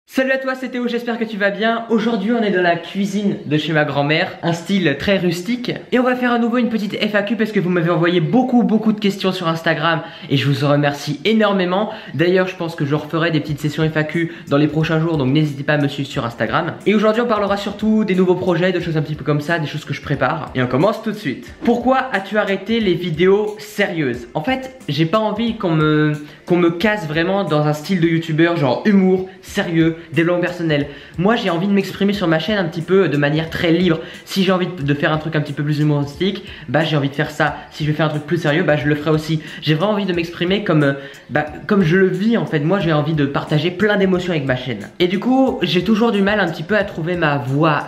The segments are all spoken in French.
Salut à toi, c'est Théo, j'espère que tu vas bien. Aujourd'hui on est dans la cuisine de chez ma grand-mère, un style très rustique. Et on va faire à nouveau une petite FAQ parce que vous m'avez envoyé beaucoup de questions sur Instagram et je vous en remercie énormément. D'ailleurs je pense que je referai des petites sessions FAQ dans les prochains jours, donc n'hésitez pas à me suivre sur Instagram. Et aujourd'hui on parlera surtout des nouveaux projets, de choses un petit peu comme ça, des choses que je prépare. Et on commence tout de suite. Pourquoi as-tu arrêté les vidéos sérieuses? En fait j'ai pas envie qu'on me casse vraiment dans un style de youtubeur genre humour, sérieux, développement personnel. Moi j'ai envie de m'exprimer sur ma chaîne un petit peu de manière très libre. Si j'ai envie de faire un truc un petit peu plus humoristique, bah j'ai envie de faire ça. Si je veux faire un truc plus sérieux, bah je le ferai aussi. J'ai vraiment envie de m'exprimer comme je le vis en fait. Moi j'ai envie de partager plein d'émotions avec ma chaîne. Et du coup j'ai toujours du mal un petit peu à trouver ma voix,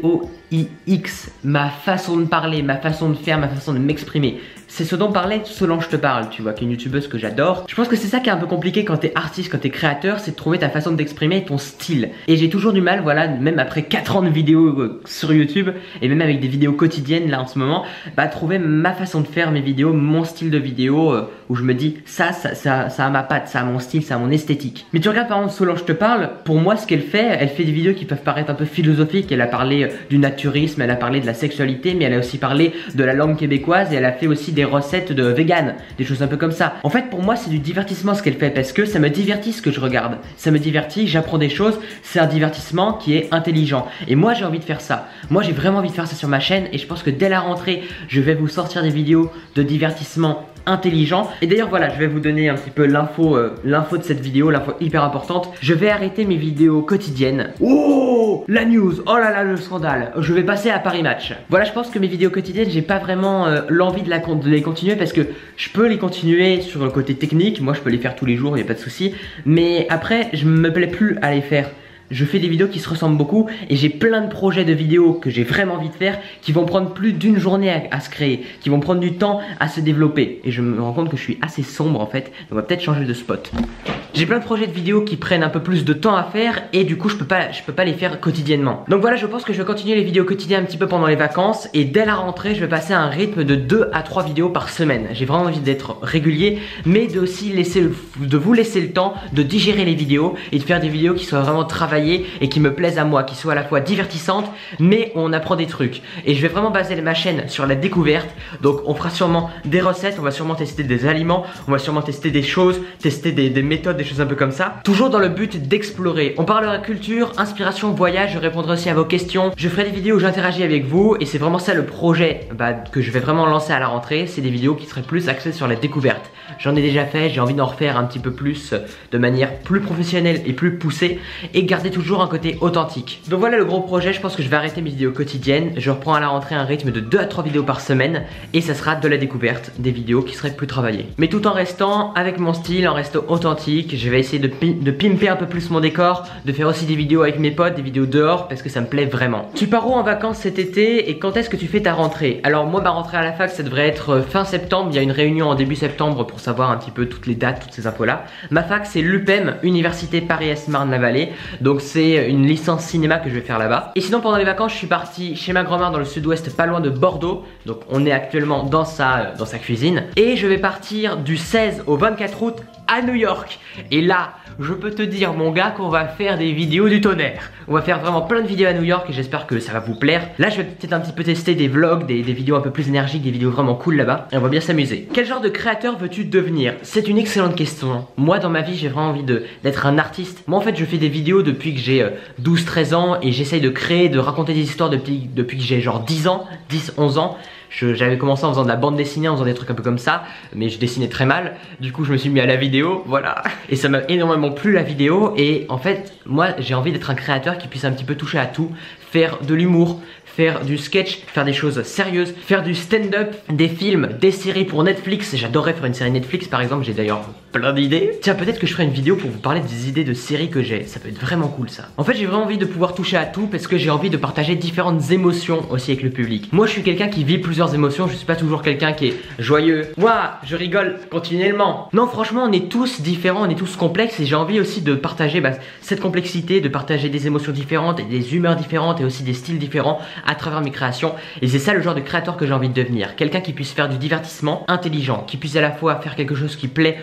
VOIX, ma façon de parler, ma façon de faire, ma façon de m'exprimer. C'est ce dont parlait Solange te parle, tu vois, qui est une youtubeuse que j'adore. Je pense que c'est ça qui est un peu compliqué quand t'es artiste, quand t'es créateur, c'est de trouver ta façon d'exprimer ton style. Et j'ai toujours du mal, voilà, même après 4 ans de vidéos sur YouTube, et même avec des vidéos quotidiennes là en ce moment, bah trouver ma façon de faire mes vidéos, mon style de vidéo, où je me dis, ça a ma patte, ça a mon style, ça a mon esthétique. Mais tu regardes par exemple Solange te parle, pour moi ce qu'elle fait des vidéos qui peuvent paraître un peu philosophiques. Elle a parlé du naturisme, elle a parlé de la sexualité, mais elle a aussi parlé de la langue québécoise, et elle a fait aussi des recettes de vegan, des choses un peu comme ça. En fait pour moi c'est du divertissement ce qu'elle fait parce que ça me divertit ce que je regarde. Ça me divertit, j'apprends des choses, c'est un divertissement qui est intelligent. Et moi j'ai envie de faire ça. Moi j'ai vraiment envie de faire ça sur ma chaîne et je pense que dès la rentrée je vais vous sortir des vidéos de divertissement intelligent. Et d'ailleurs voilà, je vais vous donner un petit peu l'info de cette vidéo, l'info hyper importante. Je vais arrêter mes vidéos quotidiennes. Oh la news, oh là là le scandale. Je vais passer à Paris Match. Voilà, je pense que mes vidéos quotidiennes, j'ai pas vraiment l'envie de les continuer parce que je peux les continuer sur le côté technique. Moi je peux les faire tous les jours, il n'y a pas de souci. Mais après je me plais plus à les faire. Je fais des vidéos qui se ressemblent beaucoup et j'ai plein de projets de vidéos que j'ai vraiment envie de faire qui vont prendre plus d'une journée à se créer, qui vont prendre du temps à se développer. Et je me rends compte que je suis assez sombre en fait, donc on va peut-être changer de spot. J'ai plein de projets de vidéos qui prennent un peu plus de temps à faire et du coup je peux pas les faire quotidiennement. Donc voilà, je pense que je vais continuer les vidéos quotidiennes un petit peu pendant les vacances et dès la rentrée je vais passer à un rythme de 2 à 3 vidéos par semaine. J'ai vraiment envie d'être régulier mais de aussi vous laisser le temps de digérer les vidéos et de faire des vidéos qui soient vraiment travaillées et qui me plaisent à moi, qui soient à la fois divertissantes mais où on apprend des trucs. Et je vais vraiment baser ma chaîne sur la découverte. Donc on fera sûrement des recettes, on va sûrement tester des aliments, on va sûrement tester des choses, tester des méthodes, des choses un peu comme ça, toujours dans le but d'explorer. On parlera culture, inspiration, voyage, je répondrai aussi à vos questions, je ferai des vidéos où j'interagis avec vous et c'est vraiment ça le projet que je vais vraiment lancer à la rentrée. C'est des vidéos qui seraient plus axées sur la découverte. J'en ai déjà fait, j'ai envie d'en refaire un petit peu plus de manière plus professionnelle et plus poussée et garder toujours un côté authentique. Donc voilà le gros projet, je pense que je vais arrêter mes vidéos quotidiennes. Je reprends à la rentrée un rythme de 2 à 3 vidéos par semaine et ça sera de la découverte, des vidéos qui seraient plus travaillées. Mais tout en restant avec mon style, en restant authentique. Je vais essayer de pimper un peu plus mon décor, de faire aussi des vidéos avec mes potes, des vidéos dehors parce que ça me plaît vraiment. Tu pars où en vacances cet été et quand est-ce que tu fais ta rentrée? Alors moi ma rentrée à la fac ça devrait être fin septembre, il y a une réunion en début septembre pour savoir un petit peu toutes les dates, toutes ces infos là. Ma fac c'est l'UPEM, Université Paris-Est Marne-la-Vallée, donc c'est une licence cinéma que je vais faire là-bas. Et sinon pendant les vacances je suis parti chez ma grand-mère dans le sud-ouest pas loin de Bordeaux, donc on est actuellement dans sa cuisine. Et je vais partir du 16 au 24 août à New York. Et là, je peux te dire mon gars qu'on va faire des vidéos du tonnerre. On va faire vraiment plein de vidéos à New York et j'espère que ça va vous plaire. Là je vais peut-être un petit peu tester des vlogs, des vidéos un peu plus énergiques, des vidéos vraiment cool là-bas. Et on va bien s'amuser. Quel genre de créateur veux-tu devenir? C'est une excellente question. Moi dans ma vie j'ai vraiment envie d'être un artiste. Moi en fait je fais des vidéos depuis que j'ai 12-13 ans et j'essaye de créer, de raconter des histoires depuis que j'ai genre 10 ans, 10-11 ans. J'avais commencé en faisant de la bande dessinée, en faisant des trucs un peu comme ça, mais je dessinais très mal. Du coup je me suis mis à la vidéo, voilà. Et ça m'a énormément plu la vidéo. Et en fait moi j'ai envie d'être un créateur qui puisse un petit peu toucher à tout. Faire de l'humour, faire du sketch, faire des choses sérieuses, faire du stand-up, des films, des séries pour Netflix. J'adorerais faire une série Netflix par exemple, j'ai d'ailleurs plein d'idées. Tiens, peut-être que je ferai une vidéo pour vous parler des idées de séries que j'ai, ça peut être vraiment cool ça. En fait j'ai vraiment envie de pouvoir toucher à tout parce que j'ai envie de partager différentes émotions aussi avec le public. Moi je suis quelqu'un qui vit plusieurs émotions, je suis pas toujours quelqu'un qui est joyeux. Ouah, je rigole continuellement. Non franchement on est tous différents, on est tous complexes et j'ai envie aussi de partager cette complexité, de partager des émotions différentes et des humeurs différentes et aussi des styles différents à travers mes créations. Et c'est ça le genre de créateur que j'ai envie de devenir. Quelqu'un qui puisse faire du divertissement intelligent, qui puisse à la fois faire quelque chose qui plaît au grand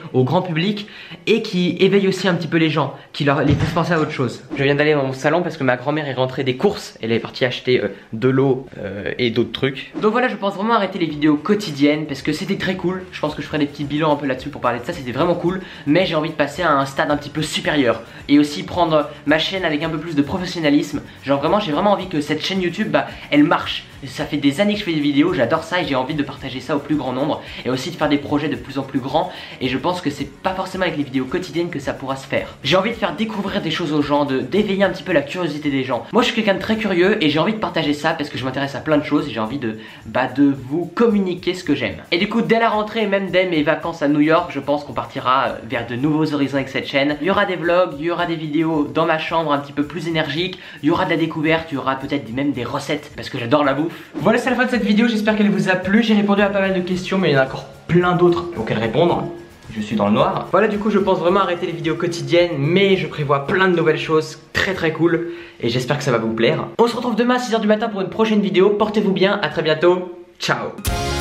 public et qui éveille aussi un petit peu les gens, qui les fasse penser à autre chose. Je viens d'aller dans mon salon parce que ma grand-mère est rentrée des courses. Elle est partie acheter de l'eau et d'autres trucs. Donc voilà, je pense vraiment arrêter les vidéos quotidiennes parce que c'était très cool. Je pense que je ferai des petits bilans un peu là-dessus pour parler de ça, c'était vraiment cool. Mais j'ai envie de passer à un stade un petit peu supérieur et aussi prendre ma chaîne avec un peu plus de professionnalisme. Genre vraiment, j'ai vraiment envie que cette chaîne YouTube, bah, elle marche. Ça fait des années que je fais des vidéos, j'adore ça et j'ai envie de partager ça au plus grand nombre et aussi de faire des projets de plus en plus grands. Et je pense que c'est pas forcément avec les vidéos quotidiennes que ça pourra se faire. J'ai envie de faire découvrir des choses aux gens, d'éveiller un petit peu la curiosité des gens. Moi je suis quelqu'un de très curieux et j'ai envie de partager ça parce que je m'intéresse à plein de choses et j'ai envie de vous communiquer ce que j'aime. Et du coup dès la rentrée et même dès mes vacances à New York, je pense qu'on partira vers de nouveaux horizons avec cette chaîne. Il y aura des vlogs, il y aura des vidéos dans ma chambre un petit peu plus énergiques, il y aura de la découverte, il y aura peut-être même des recettes parce que j'adore la bouffe. Voilà, c'est la fin de cette vidéo, j'espère qu'elle vous a plu. J'ai répondu à pas mal de questions mais il y en a encore plein d'autres auxquelles répondre. Je suis dans le noir. Voilà, du coup je pense vraiment arrêter les vidéos quotidiennes, mais je prévois plein de nouvelles choses très cool et j'espère que ça va vous plaire. On se retrouve demain à 6 h du matin pour une prochaine vidéo. Portez-vous bien, à très bientôt. Ciao.